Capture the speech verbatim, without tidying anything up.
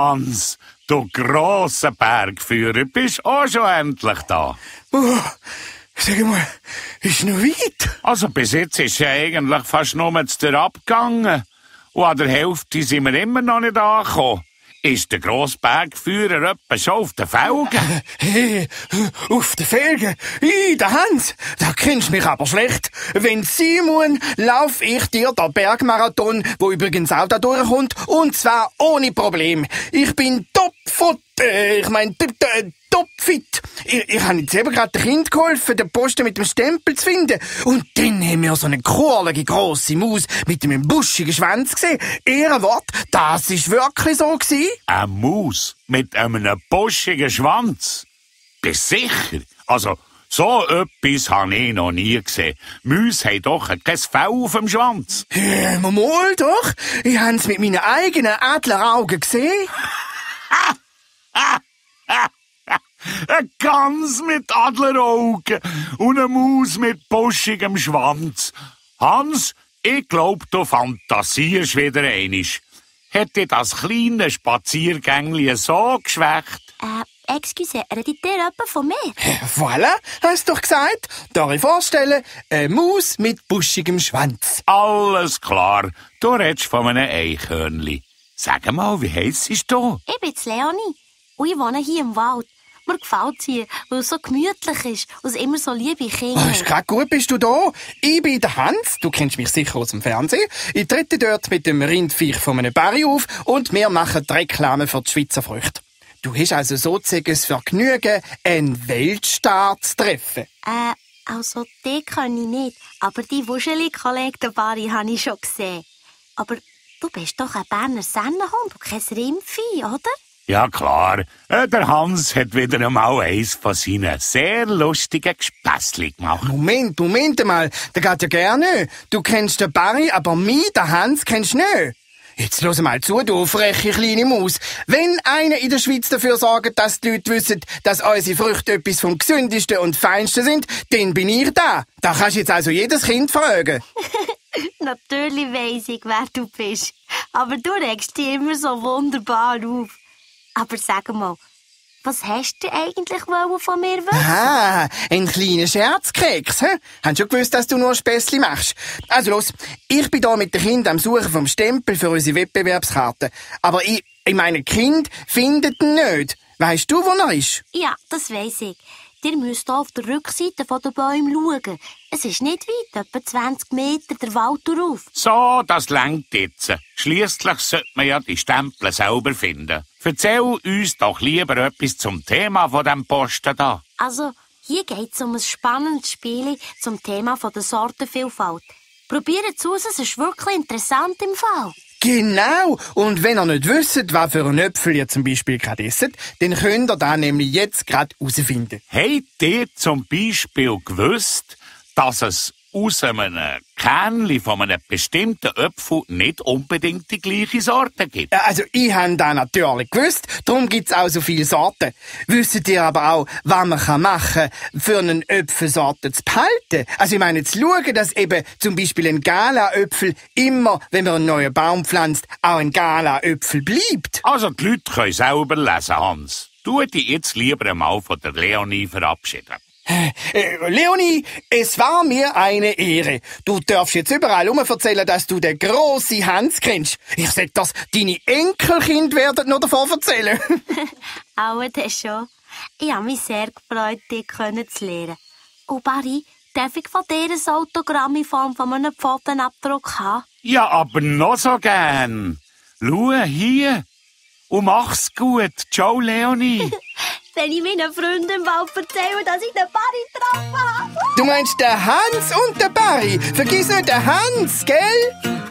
Hans, du grosser Bergführer, bist auch schon endlich da. Oh, sag mal, ist noch weit? Also bis jetzt ist ja eigentlich fast nur zu der abgegangen. Und an der Hälfte sind wir immer noch nicht angekommen. Ist der grosse Bergführer etwa schon auf den Felgen? Hey, auf den Felgen? Ich, der Hans, da kennst du mich aber schlecht. Wenn sie muss, lauf ich dir den Bergmarathon, wo übrigens auch da durchkommt, und zwar ohne Problem. Ich bin topfit, äh, ich mein, topfit. Ich, ich habe jetzt eben gerade dem Kind geholfen, den Posten mit dem Stempel zu finden. Und dann haben wir so eine kurlige, grosse Maus mit einem buschigen Schwanz gesehen. Ehrenwort, das ist wirklich so gewesen. Eine Maus mit einem buschigen Schwanz? Bist sicher? Also, so etwas habe ich noch nie gesehen. Mäuse haben doch kein Fell auf dem Schwanz. Ja, mal doch. Ich habe es mit meinen eigenen Adleraugen gesehen. Eine Gans mit Adleraugen und eine Maus mit buschigem Schwanz. Hans, ich glaub, du fantasierst wieder einisch. Hätte das kleine Spaziergängli so geschwächt? Äh, excuse, redet ihr etwa von mir? Voilà, hast du doch gesagt. Darf ich vorstellen, eine Maus mit buschigem Schwanz. Alles klar, du redest von einem Eichhörnli. Sag mal, wie heisst du? Ich bin Leonie und ich wohne hier im Wald. Mir gefällt es hier, weil es so gemütlich ist und es immer so liebe Kinder. Oh, ist grad gut, bist du da. Ich bin der Hans, du kennst mich sicher aus dem Fernsehen. Ich trete dort mit dem Rindviech von einem Barry auf und wir machen die Reklame für die Schweizer Früchte. Du hast also sozusagen das Vergnügen, einen Weltstar zu treffen. Äh, also die kann ich nicht, aber die Wuscheli-Kollege, der Barry, habe ich schon gesehen. Aber du bist doch ein Berner Sennenhund und kein Rindvieh, oder? Ja, klar. Äh, der Hans hat wieder einmal eins von seinen sehr lustigen Gespässli gemacht. Moment, Moment einmal. Der geht ja gerne. Du kennst den Barry, aber mich, den Hans, kennst du nicht. Jetzt hör mal zu, du freche kleine Maus. Wenn einer in der Schweiz dafür sorgt, dass die Leute wissen, dass unsere Früchte etwas vom Gesündesten und Feinsten sind, dann bin ich da. Da kannst du jetzt also jedes Kind fragen. Natürlich weiss ich, wer du bist. Aber du regst dich immer so wunderbar auf. Aber sag mal, was hast du eigentlich von mir wissen? Ah, ein kleiner Scherzkeks, hä? Hast schon gewusst, dass du nur ein Späßli machst? Also los, ich bin da mit den Kindern am Suchen vom Stempel für unsere Wettbewerbskarte. Aber ich, ich meine, Kind findet ihn nicht. Weisst du, wo er ist? Ja, das weiss ich. Ihr müsst hier auf der Rückseite der Bäume schauen. Es ist nicht weit, etwa zwanzig Meter der Wald darauf. So, das längt jetzt. Schliesslich sollte man ja die Stempel selber finden. Erzähl uns doch lieber etwas zum Thema von diesem Posten da. Also, hier geht es um ein spannendes Spiel zum Thema der Sortenvielfalt. Probiert es aus, es ist wirklich interessant im Fall. Genau. Und wenn ihr nicht wisst, was für einen Äpfel ihr zum Beispiel gerade esst, dann könnt ihr das nämlich jetzt gerade herausfinden. Habt ihr zum Beispiel gewusst, dass es aus einem Kernchen von einem bestimmten Apfel nicht unbedingt die gleiche Sorte gibt? Also, ich habe das natürlich gewusst, darum gibt es auch so viele Sorten. Wisst ihr aber auch, was man machen kann, für eine Äpfelsorte zu behalten? Also, ich meine, zu schauen, dass eben zum Beispiel ein Gala-Äpfel immer, wenn man einen neuen Baum pflanzt, auch ein Gala-Äpfel bleibt. Also, die Leute können selber lesen, Hans. Tu dich jetzt lieber einmal von der Leonie verabschieden. Äh, Leonie, es war mir eine Ehre. Du darfst jetzt überall erzählen, dass du den grossen Hans kennst. Ich sag das, deine Enkelkinder werden noch davon erzählen. Auch das schon. Ich habe mich sehr gefreut, dich kennenzulernen. Und Barry, darf ich von dir ein Autogramm in Form von einem Pfotenabdruck haben? Ja, aber noch so gern. Schau hier. Und mach's gut. Ciao, Leonie. Wenn ich meinen Freunden im Wald erzähle, dass ich den Barry getroffen habe. Du meinst den Hans und den Barry? Vergiss nicht den Hans, gell?